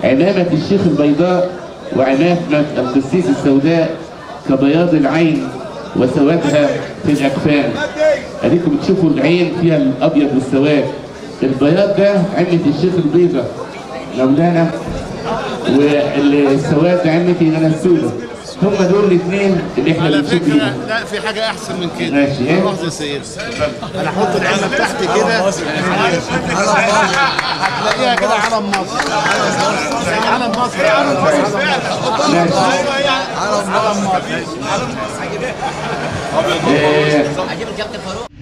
عمامة الشيخ البيضاء وعمامة القسيس السوداء كبياض العين وسوادها في الأكفان. أديكم بتشوفوا العين فيها الأبيض والسواد. البياض ده عمة الشيخ البيضاء مولانا، والسواد عمتي أنا السوداء. هم دول الاثنين اللي احنا بنشوف فيهم. لا في حاجه احسن من كده. ماشي. ايه؟ لحظه يا سيدي، انا احط العلم بتاعتي كده هتلاقيها كده علم مصر. علم مصر. علم مصر. ماشي. علم مصر.